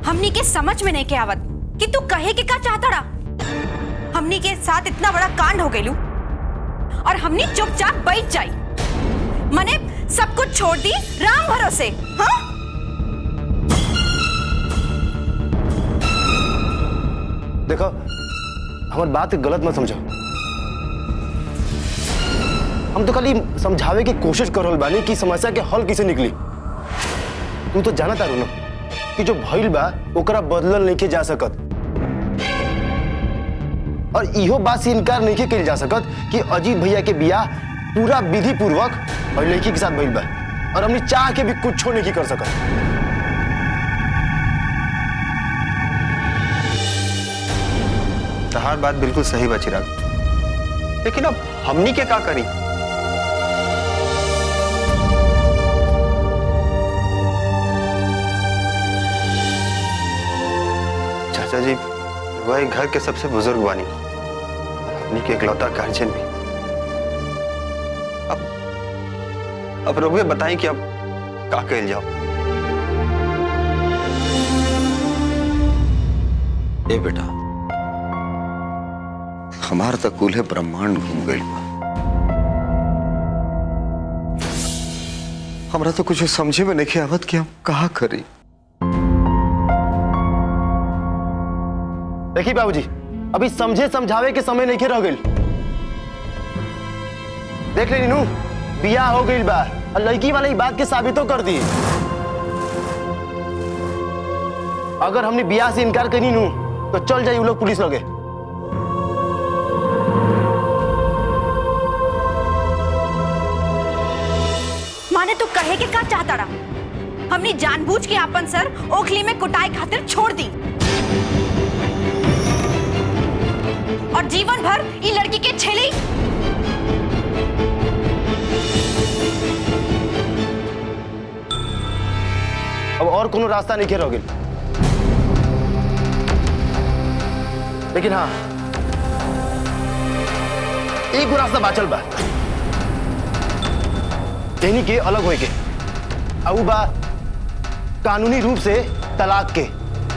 हमनी के समझ में नहीं के आवत कि तू कहे के का चाहता रहा। हमनी के साथ इतना बड़ा कांड हो गइलू और हमनी चुपचाप बैठ जाई, मने सब कुछ छोड़ दी राम भरोसे। हाँ देखो, हमारी बात गलत मत समझो। हम तो खाली समझावे की कोशिश कर रहल बानी कि समस्या के हल कैसे निकली। तू तो जाना तारू ना कि जो भइल बा ओकरा बदलल नहीं के जा सकत, और इहो बात से इनकार नहीं के कइल जा सकत कि अजीत भैया के बियाह पूरा विधि पूर्वक और लड़की के साथ भइल बा, और हमने चाह के भी कुछ नहीं कर सकत। तहार बात बिल्कुल सही बा चिराग, लेकिन अब हमनी के का करी? चाचा जी वही घर के सबसे बुजुर्ग बानी, हमनी के इकलौता गार्जियन भी। अब रोगे बताएं कि अब का कइल जाओ। ए बेटा, हमार तक कूल्हे ब्रह्मांड घूम गई बा। हमरा तो कुछ समझे में नहीं आवत कि हम कहा करी। देखिए बाबूजी, अभी समझे समझावे के समय नहीं रह गई। देख ले नीनू, बियाह हो गई बा और लड़की वाले ही बात के साबितो कर दी। अगर हमने बियाह से इनकार करी नू तो चल जाई लोग पुलिस लगे। माने तू कहे के का चाहता रहा। हमने जानबूझ के अपन सर ओखली में कुटाई खातिर छोड़ दी और जीवन भर ये लड़की के छेली। अब और कोनो रास्ता नहीं रह गई। लेकिन हाँ, एक रास्ता बाचल बा, कहनी के अलग होए के, अब बा कानूनी रूप से तलाक के।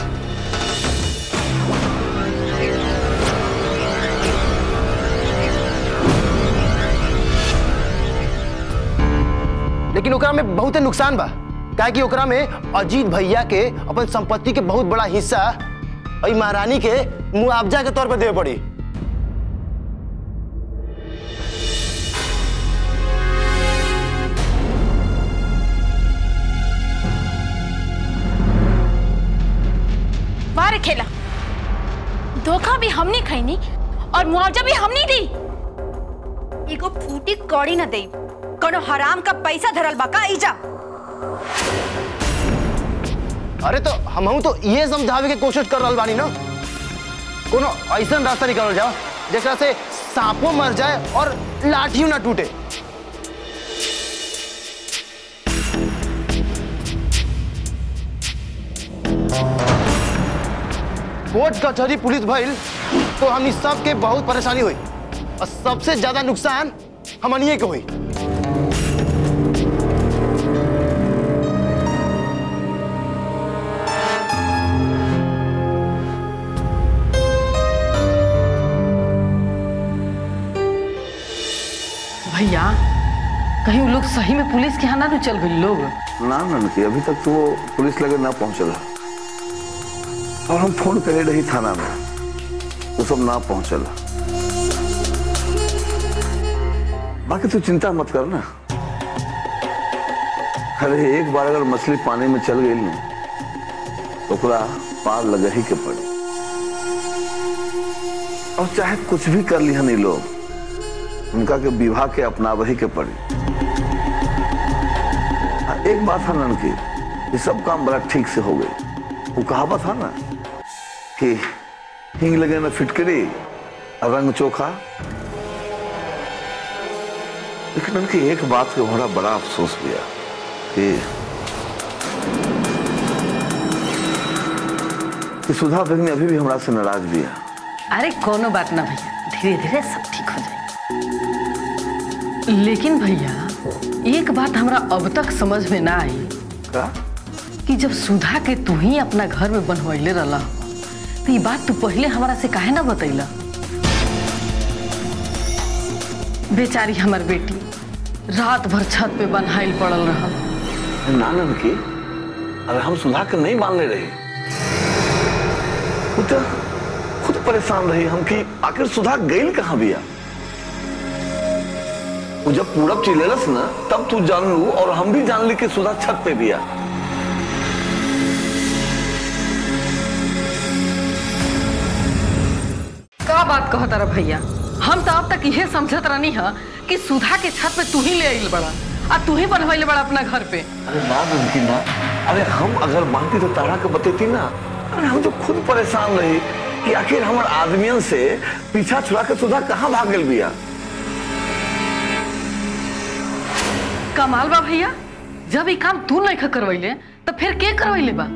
लेकिन ओकरा में बहुत नुकसान बा, काहे कि ओकरा में अजीत भैया के अपन संपत्ति के बहुत बड़ा हिस्सा और महारानी के मुआवजा के तौर पर देवे पड़ी। वारे खेला, धोखा भी हमने खैनी और मुआवजा भी हमने दी। एगो फूटी कौड़ी न दे, कोनो हराम का पैसा धरल बका इजा। अरे तो हम तो ये समझावे के कोशिश कर रहा बानी ना, कोनो ऐसा रास्ता निकाल जाओ जैसा से सांपों मर जाए और लाठियों ना टूटे। कोर्ट कचहरी पुलिस भइल तो हमनी सबके बहुत परेशानी हुई और सबसे ज्यादा नुकसान हमनिए के हुई। भैया, कहीं वो लोग सही में पुलिस के यहाँ ना चल गए लोग? ना ननकी, अभी तक तो वो पुलिस लगे ना पहुंचला, और हम फोन करे रही थाना में, वो सब ना पहुंचला। बाकी तू चिंता मत कर ना। अरे एक बार अगर मछली पानी में चल गई ना तो ओकरा पार लगे ही के पड़ी, और चाहे कुछ भी कर लिया नहीं लोग, उनका के विवाह के अपना वही के पड़ी। एक बात है ननकी, ये सब काम बड़ा ठीक से हो गई। वो कहावत है ना कि हिंग लगे ना फिटकरी और रंग चोखा। लेकिन उनकी एक बात का बड़ा बड़ा अफसोस किया कि सुधा बेगनी अभी भी हमारा से नाराज भी है। अरे कोनो बात ना भैया, धीरे धीरे सब ठीक हो जाए। लेकिन भैया, एक बात हमरा अब तक समझ में ना आई। का? कि जब सुधा के तू ही अपना घर में बनवैले रहला तो ये बात तू पहले हमारा से काहे ना बतैला? बेचारी हमार बेटी रात भर छत पे बन्हाइल पड़ल रहल। नानन की अरे हम सुधा के नहीं मानने रहे, वो तो खुद परेशान रही हम कि आखिर सुधा गई कहाँ बिया। वो जब पूरब चिल्लस ना तब तू जान लू और हम भी जान ली कि सुधा छत पे बिया। का बात कहता रहा भैया, हम तो अब तक यह समझत रहनी है कि सुधा के छत पे तू ही ले आइल बड़ा और तू ही बनवाइल बड़ा अपना घर पे। अरे ना उनकी ना, अरे हम अगर मानती तो तारा के बतेती ना। अरे हम तो खुद परेशान रही कि आखिर हमार आदमियन से पीछा छुड़ा के सुधा कहाँ भाग गई बिया। कमाल बा भैया, जब ये काम तू नहीं करवैले तो फिर के करवैले बा?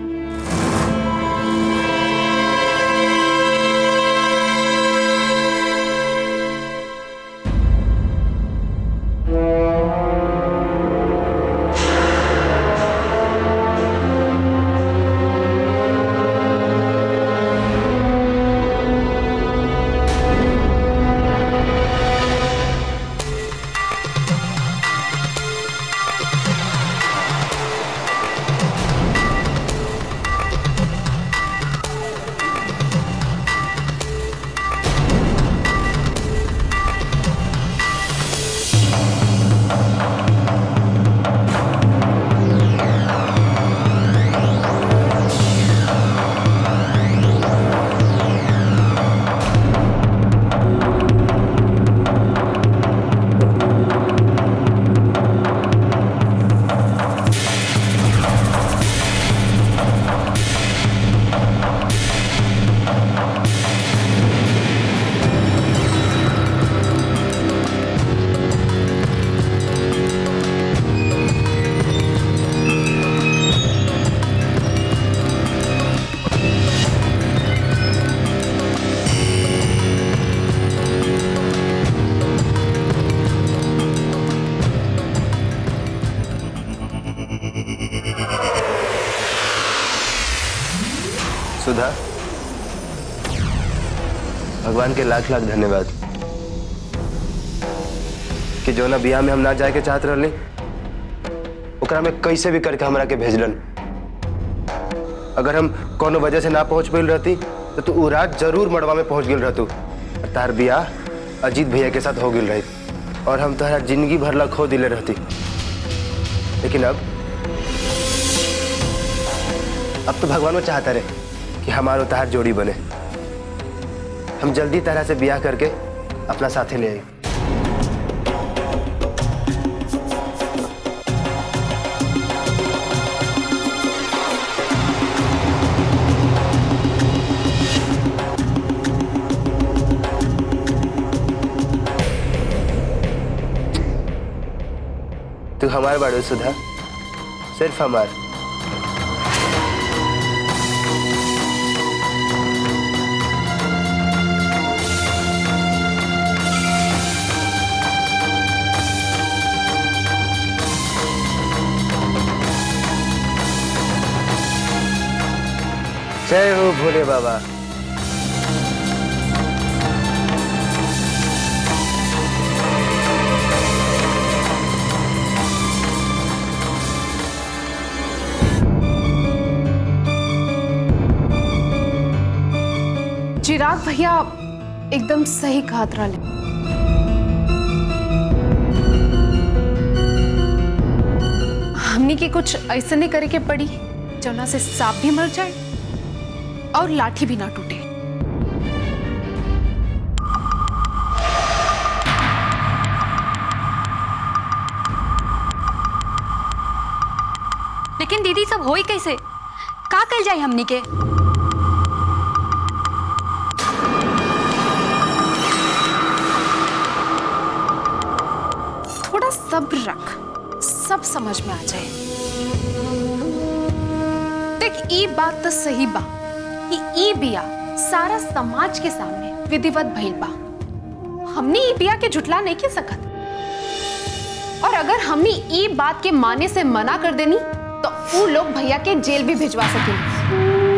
सुधा, भगवान के लाख लाख धन्यवाद कि जो ना बियाह में हम ना जाए के चाहत रहली ओकरा में कैसे भी करके हमरा के भेजलन। अगर हम कोनो वजह से ना पहुंच पाइल रहती तो तू रात जरूर मड़वा में पहुंच गेल रहतू। तार बियाह अजीत भैया के साथ हो गेल रही और हम तोहरा जिंदगी भर ला खो दिले रहती। लेकिन अब तो भगवान वो चाहता रहे कि हमारो तहार जोड़ी बने। हम जल्दी तरह से ब्याह करके अपना साथे ले आए। तू हमार बाड़ू सुधा, सिर्फ हमार। जय हो भोले बाबा। चिराग भैया एकदम सही कहा रहले। हमनी के कुछ ऐसे नहीं करे के पड़ी जौना से सांप भी मर जाए और लाठी भी ना टूटे। लेकिन दीदी सब होई कैसे? का कल जाए हमनी के? थोड़ा सब्र रख, सब समझ में आ जाए। देख, ई बात तो सही बा कि ई बिया सारा समाज के सामने विधिवत भइल बा। हमने ई बिया के झुटला नहीं के सकत और अगर हमने ई बात के माने से मना कर देनी तो वो लोग भैया के जेल भी भिजवा सकेंगे।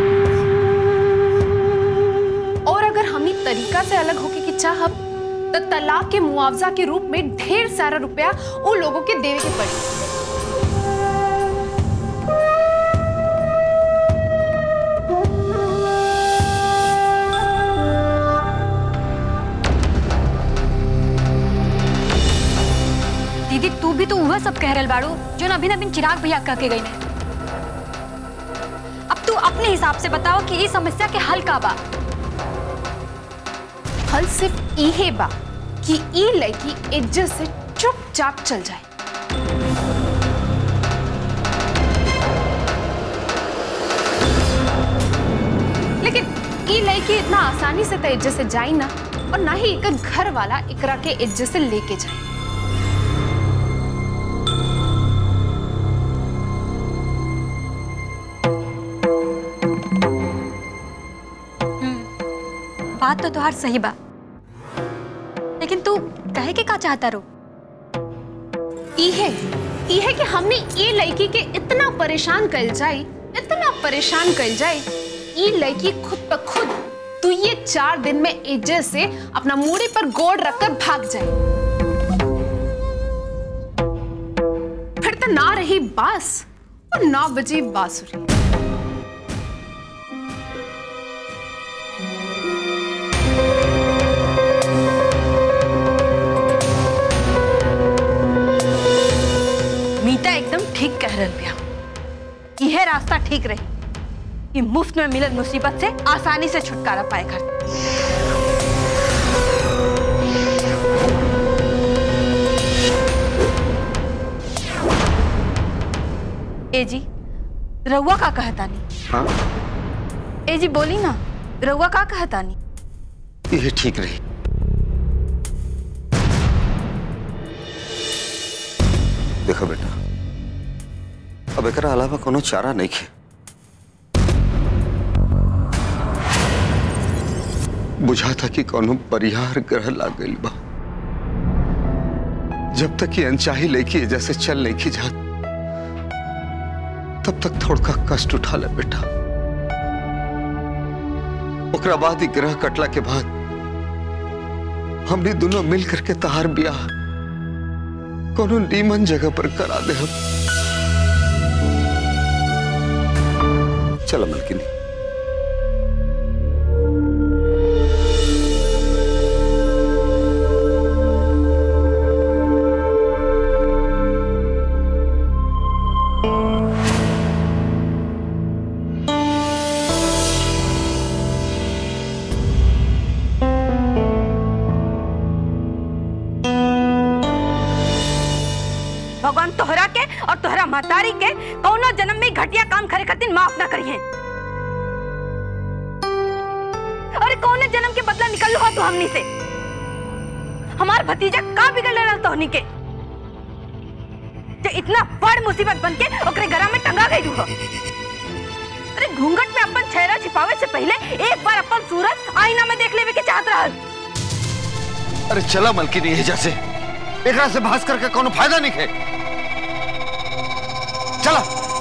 और अगर हम ई तरीका से अलग होके की चाहब तो तलाक के मुआवजा के रूप में ढेर सारा रुपया उन लोगों के देवे के पड़ी। दीदी तू भी तो वह सब कह रहल बाड़ू जो नबीन नबीन चिराग भैया कह के गई ने। अब तू अपने हिसाब से बताओ कि इस समस्या के हल का बा। हल सिर्फ इहे बा कि ई लड़की इज्जत से चुपचाप चल जाए। लेकिन ई लड़की इतना आसानी से तो इज्जत से जाई ना, और ना ही एक घर वाला इकरा के इज्जत से लेके जाए। बात तो तुहार सही बा, लेकिन तू कहे के का चाहता रो? इहे कि हमने ये लड़की के इतना परेशान कर जाए, इतना परेशान कर जाए, ये लड़की खुद ब खुद तू ये 4 दिन में इज्जत से अपना मूड़ी पर गोड़ रखकर भाग जाए। फिर तो ना रही बास और ना बजी बांसुरी। मीता एकदम ठीक कह रही बिया। यह रास्ता ठीक रही कि मुफ्त में मिलत मुसीबत से आसानी से छुटकारा पाए घर। ए जी रउआ का कहता नहीं? हाँ ए जी बोली ना, रउआ का कहता नहीं? ये ठीक रही। देखो बेटा, अब एकरा अलावा कोनो चारा नहीं है। बुझा था कि कोनो परिहार ग्रह लाग गइल बा। जब तक ये अनचाही लेके जैसे चल नहीं की जात, तब तक थोड़ा कष्ट उठा ले बेटा। ओकरा बाद ही ग्रह कटला के बाद हमने दोनों मिल करके तहार ब्याह कोनो नीमन जगह पर करा दे हम। चलो मलकिनी। भगवान तोहरा के और तोहरा महतारी के कौनो जन्म में घटिया काम करे खातिर माफ ना करिए। अरे कौने जन्म के बदला निकल लो तो हमनी से। हमार भतीजा का बिगड़ लेना तोहनी के जो इतना बड़ मुसीबत बन के ओकरे घरा में टंगा गई हो। अरे घूंघट में अपन चेहरा छिपावे से पहले एक बार अपन सूरत आईना में देख लेवे के चाहत रहल। अरे चला मलकिनी, एजा से एकरा से बहस करके कोनो फायदा नहीं है। चला।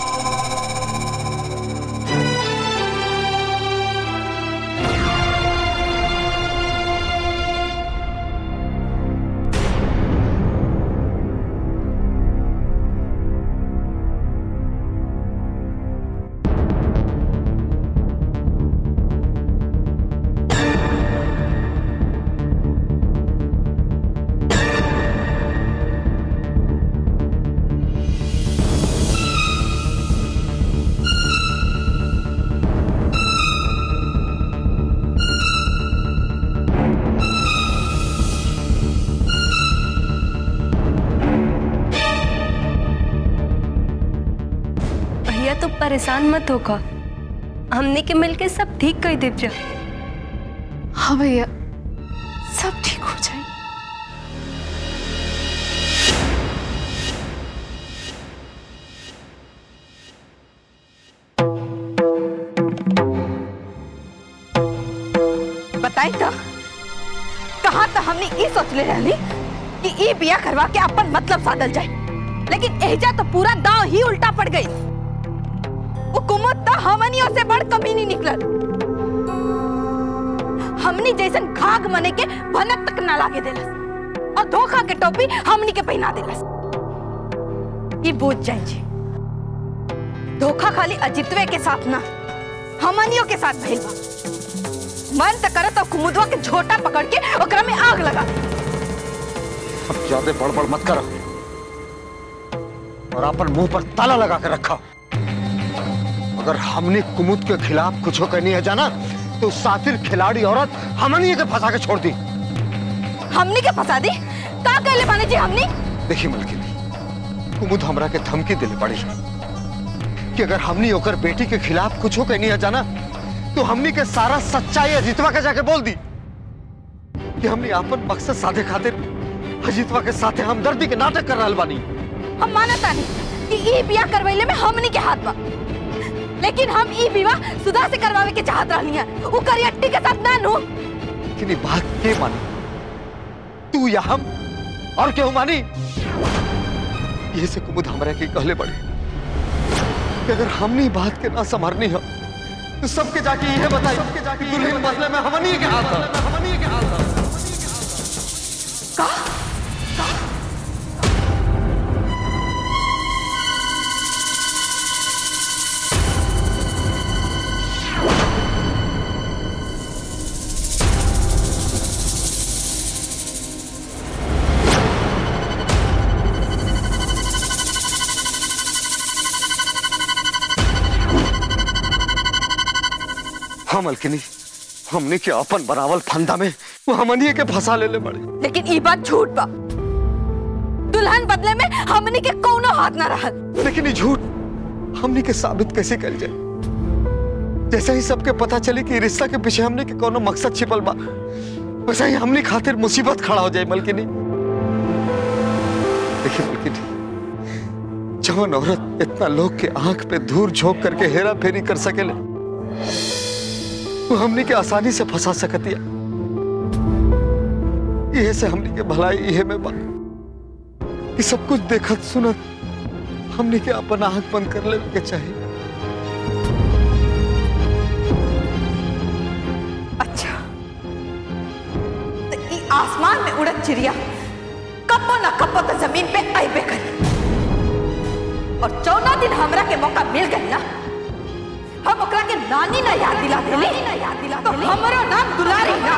तो परेशान मत होगा, हमने के मिलके सब ठीक कर देव जा। हाँ भैया, सब ठीक हो जाए। बताई तो कहाँ तो हमने ये सोच ले रही कि ये बिया करवा के अपन मतलब साधल जाए, लेकिन एजा तो पूरा दांव ही उल्टा पड़ गई। कुमुद तो हमनियों से बड़ कमीनी निकलल। हमनी जैसन घाघ मने के भनक तक ना लागे देलस और धोखा के टोपी हमनी के पहना देलस। ये बोझ जाए जी, धोखा खाली अजितवे के साथ ना हमनियों के साथ भइल बा। मन त करत तो कुमुदवा के झोटा पकड़ के ओकरा में आग लगा दे। अब ज्यादा बड़बड़ मत करो और अपन मुंह पर ताला लगा कर रखा। अगर हमने कुमुद के खिलाफ कुछ करनी है जाना तो सातिर खिलाड़ी औरत हमनी के फंसा के छोड़ दी। हमनी के फंसा दी? का कहले बानी जी हमनी? देखी मलकिनी, कुमुद हमरा के धमकी दिले पड़ी कि अगर हमनी होकर बेटी के खिलाफ कुछ करनी है जाना तो हमनी के सारा सच्चाई अजीतवा के जाके बोल दी कि हमनी अपन मकसद साधे खातिर अजीतवा के साथे हमदर्दी के नाटक कर रहल बानी। हम मानता नहीं कि ई बियाह करवैले में हमनी के हाथ बा, लेकिन हम ई विवाह सुधा से करवावे के चाहत रहनी है, उ करियट्टी के साथ ना नु। लेकिन बात के मानी, तू या हम और क्यों मानी? ये से कुमुद हमरा के कहले पड़े कि अगर हमनी बात के ना संभालनी हो तो सबके जाके ये बताई दुल्हन मसले में हमनी के हाथ है। हमनी के हाथ है। मलकिनी, हमने के अपन बनावल फंदा में वो हमनी के फंसा ले बड़े। लेकिन ई बात झूठ बा। दुल्हन बदले में हमनी के कोनो हाथ ना रहल। लेकिन ये झूठ हमनी के साबित कैसे कर जाए? जैसे ही सबके पता चले कि रिश्ता के पीछे हमने के कोनो मकसद छिपल बा, वैसे ही हमनी खातिर मुसीबत खड़ा हो जाए। मलकिनी देखिए मलकिनी, जवान औरत इतना लोग के आंख पे धूल झोंक करके हेरा फेरी कर सकेले तो हमने के आसानी से फंसा सकतिया। यह से हमने के भलाई यह में बात कि सब कुछ देखत सुनत हमने के अपन आंख बंद कर ले के चाहिए। अच्छा, तो ई आसमान में उड़त चिड़िया कपो न कपो तो जमीन पे आइबे करी और 14 दिन हमरा के मौका मिल गई ना, हम ओकरा के नानी ना याद दिला देली तो हमरो नाम दुलारी ना।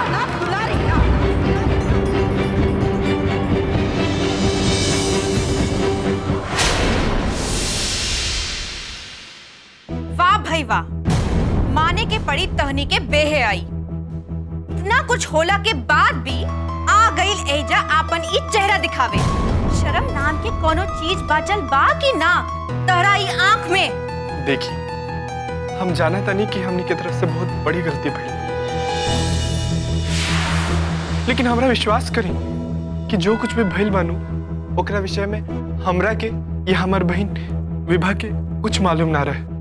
वाह भाई वाह, माने के पड़ी तहनी के बेहे आई। इतना कुछ होला के बाद भी आ गईल एजा आपन ई चेहरा दिखावे। शर्म नाम के कोनो चीज बाचल बा कि ना तहरा ई आंख में? देखी, हम जाना तनी कि हमनी के तरफ से बहुत बड़ी गलती भई, लेकिन हमरा विश्वास करी कि जो कुछ भी भइल बानू ओकरा विषय में हमरा के या हमार बहन विभा के कुछ मालूम ना रहे।